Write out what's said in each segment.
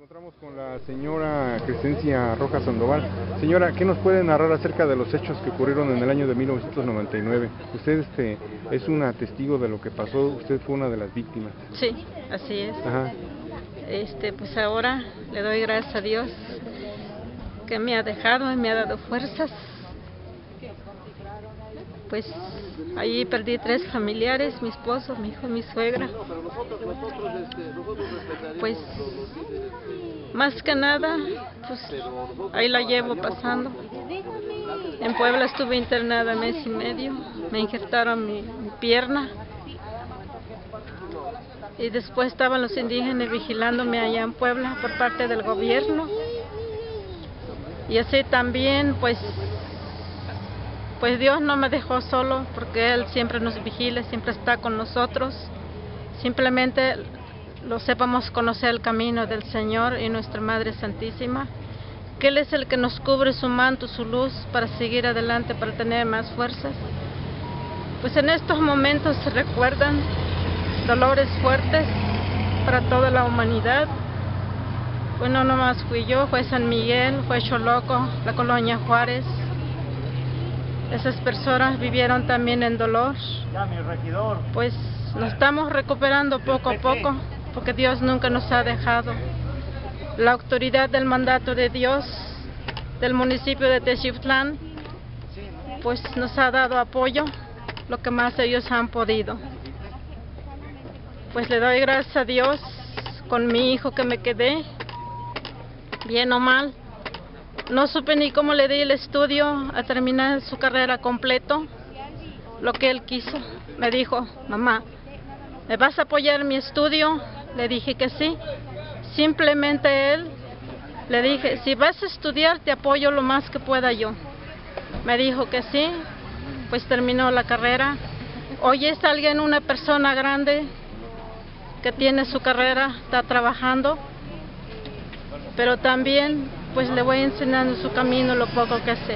Encontramos con la señora Crescencia Rojas Sandoval. Señora, ¿qué nos puede narrar acerca de los hechos que ocurrieron en el año de 1999? Usted es una testigo de lo que pasó, usted fue una de las víctimas. Sí, así es. Ajá. Pues ahora le doy gracias a Dios que me ha dejado y me ha dado fuerzas. Pues allí perdí 3 familiares, mi esposo, mi hijo, mi suegra. Pues más que nada, pues ahí la llevo pasando. En Puebla estuve internada 1 mes y medio, me injertaron mi pierna. Y después estaban los indígenas vigilándome allá en Puebla por parte del gobierno. Y así también, pues Dios no me dejó solo, porque Él siempre nos vigila, siempre está con nosotros. Simplemente lo sepamos conocer el camino del Señor y nuestra Madre Santísima, que Él es el que nos cubre su manto, su luz, para seguir adelante, para tener más fuerzas. Pues en estos momentos se recuerdan dolores fuertes para toda la humanidad. Pues no nomás fui yo, fue San Miguel, fue Choloco, la colonia Juárez. Esas personas vivieron también en dolor. Pues nos estamos recuperando poco a poco, porque Dios nunca nos ha dejado. La autoridad del mandato de Dios del municipio de Texiutlán pues nos ha dado apoyo, lo que más ellos han podido. Pues le doy gracias a Dios con mi hijo que me quedé, bien o mal. No supe ni cómo le di el estudio a terminar su carrera completo, lo que él quiso. Me dijo, mamá, ¿me vas a apoyar en mi estudio? Le dije que sí. Simplemente él, le dije, si vas a estudiar te apoyo lo más que pueda yo. Me dijo que sí, pues terminó la carrera. Hoy es alguien, una persona grande que tiene su carrera, está trabajando, pero también pues le voy enseñando su camino, lo poco que sé.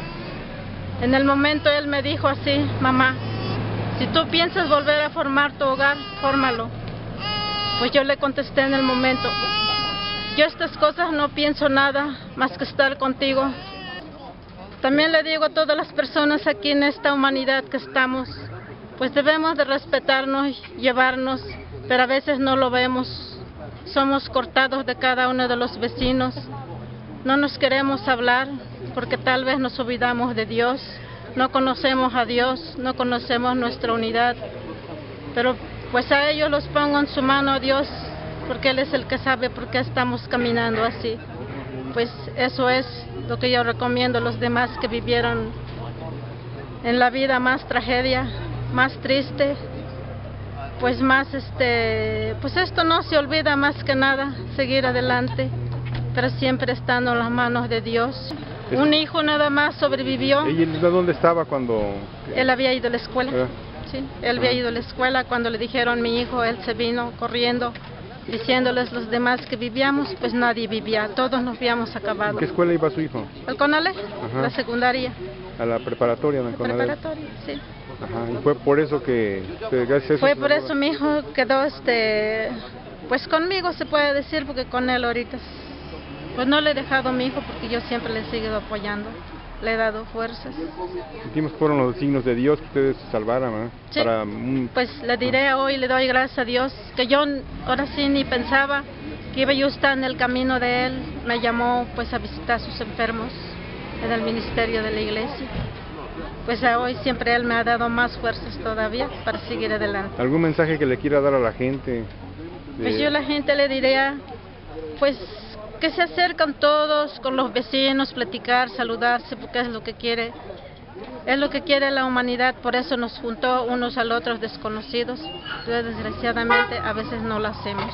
En el momento él me dijo así, mamá, si tú piensas volver a formar tu hogar, fórmalo. Pues yo le contesté en el momento, yo estas cosas no pienso nada más que estar contigo. También le digo a todas las personas aquí en esta humanidad que estamos, pues debemos de respetarnos, llevarnos, pero a veces no lo vemos. Somos cortados de cada uno de los vecinos. No nos queremos hablar porque tal vez nos olvidamos de Dios, no conocemos a Dios, no conocemos nuestra unidad. Pero pues a ellos los pongo en su mano a Dios, porque Él es el que sabe por qué estamos caminando así. Pues eso es lo que yo recomiendo a los demás que vivieron en la vida más tragedia, más triste. Pues más pues esto no se olvida más que nada, seguir adelante, pero siempre estando en las manos de Dios. Un hijo nada más sobrevivió. ¿Y él dónde estaba cuando...? Él había ido a la escuela. Sí, él había ido a la escuela. Cuando le dijeron mi hijo, él se vino corriendo, diciéndoles los demás que vivíamos, pues nadie vivía, todos nos habíamos acabado. ¿En qué escuela iba su hijo? Al Conalé, la secundaria. ¿A la preparatoria en el Conalé? Preparatoria, sí. Ajá, y fue por eso que gracias a eso... Fue por eso mi hijo quedó, pues conmigo se puede decir, porque con él ahorita, pues no le he dejado a mi hijo porque yo siempre le he seguido apoyando, le he dado fuerzas. Sentimos que fueron los signos de Dios que ustedes se salvaran, ¿no? Sí, pues le diré hoy, le doy gracias a Dios, que yo ahora sí ni pensaba que iba yo a estar en el camino de Él. Me llamó pues a visitar a sus enfermos en el ministerio de la iglesia. Pues hoy siempre Él me ha dado más fuerzas todavía para seguir adelante. ¿Algún mensaje que le quiera dar a la gente? Pues yo a la gente le diría, pues que se acercan todos con los vecinos, platicar, saludarse, porque es lo que quiere la humanidad. Por eso nos juntó unos a los otros desconocidos, pero desgraciadamente a veces no lo hacemos.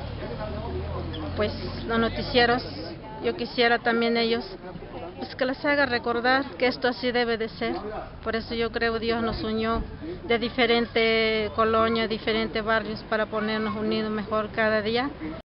Pues los noticieros, yo quisiera también ellos, pues que les haga recordar que esto así debe de ser. Por eso yo creo Dios nos unió de diferentes colonias, diferentes barrios, para ponernos unidos mejor cada día.